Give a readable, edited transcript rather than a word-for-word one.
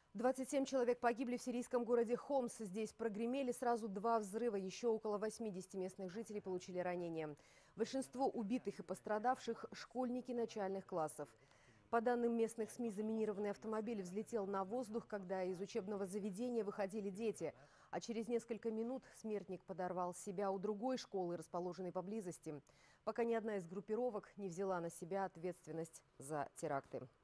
27 человек погибли в сирийском городе Хомс. Здесь прогремели сразу два взрыва. Еще около 80 местных жителей получили ранения. Большинство убитых и пострадавших – школьники начальных классов. По данным местных СМИ, заминированный автомобиль взлетел на воздух, когда из учебного заведения выходили дети. А через несколько минут смертник подорвал себя у другой школы, расположенной поблизости. Пока ни одна из группировок не взяла на себя ответственность за теракты.